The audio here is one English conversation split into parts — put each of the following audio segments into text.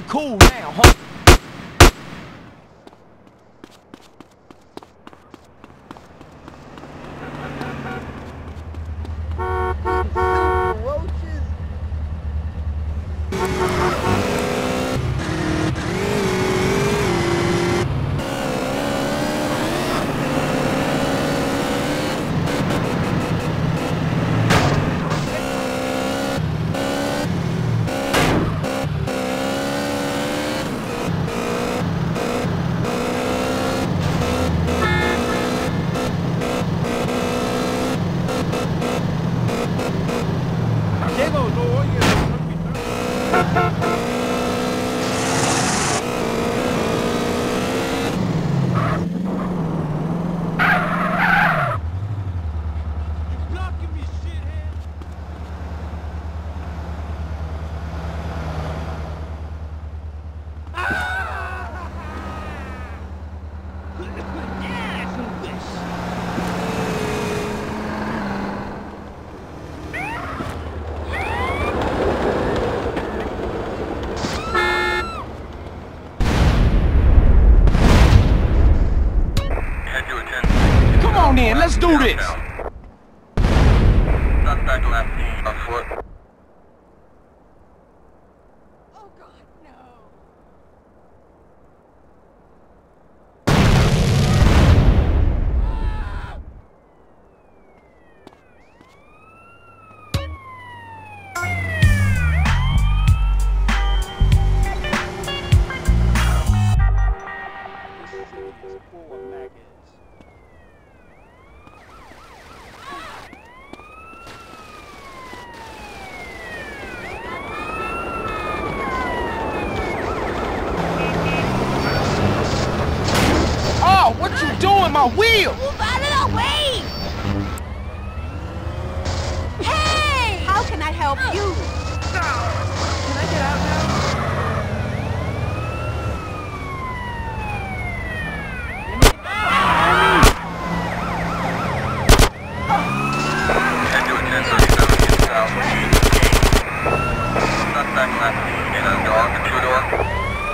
cool now, huh? Come on in, let's do this. Suspect left on foot. Oh God, no. Oh, what you doing, my wheel? Move out of the way! Hey! How can I help you? Can I get out now? Head to a 1037 east south. Suspect left in a dog and two-door.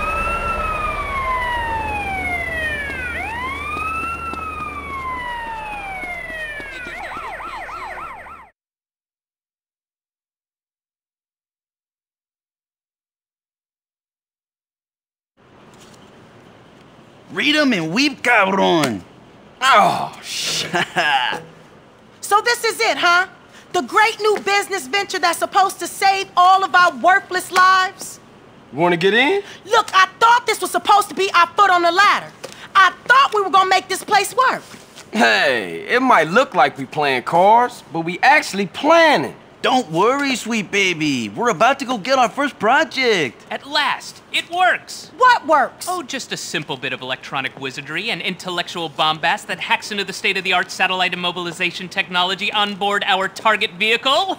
Read 'em and weep, cabron. Oh, shit. So this is it, huh? The great new business venture that's supposed to save all of our worthless lives? You wanna get in? Look, I thought this was supposed to be our foot on the ladder. I thought we were gonna make this place work. Hey, it might look like we playing cards, but we actually planning. Don't worry, sweet baby. We're about to go get our first project. At last, it works! What works? Oh, just a simple bit of electronic wizardry and intellectual bombast that hacks into the state-of-the-art satellite immobilization technology on board our target vehicle.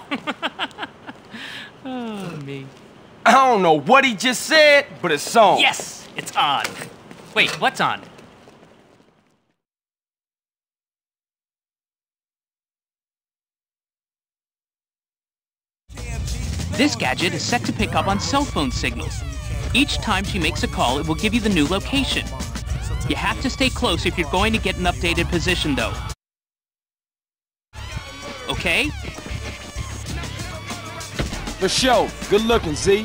Oh, me. I don't know what he just said, but it's on. Yes, it's on. Wait, what's on? This gadget is set to pick up on cell phone signals. Each time she makes a call, it will give you the new location. You have to stay close if you're going to get an updated position, though. Okay? For sure. Good looking, Z.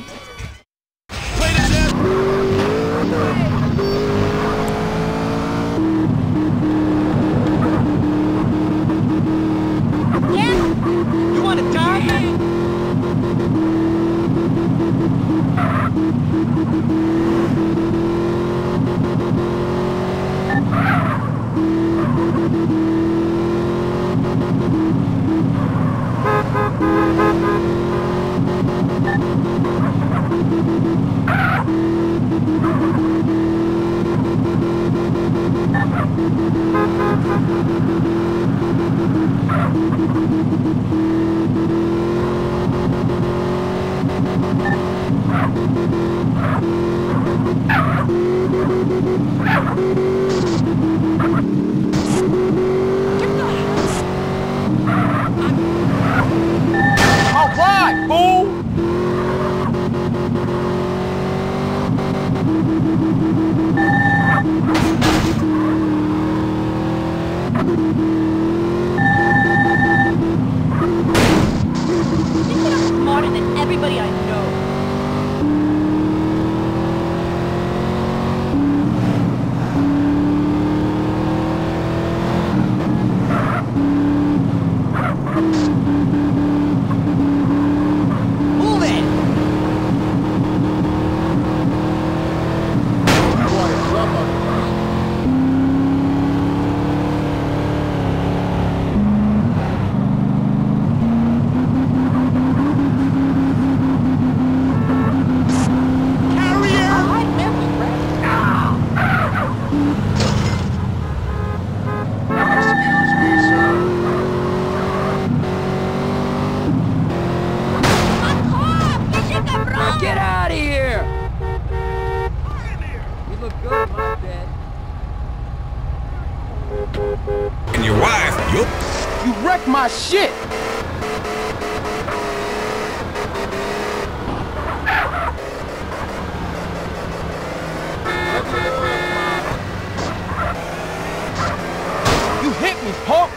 You want a job? All right, fool! look good in my bed. And your wife, yup. You wrecked my shit! You hit me, punk!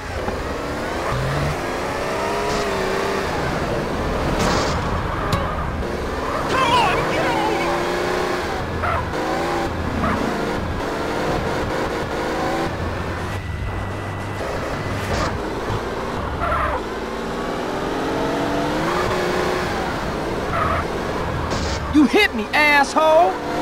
Come on, get over! You hit me, asshole!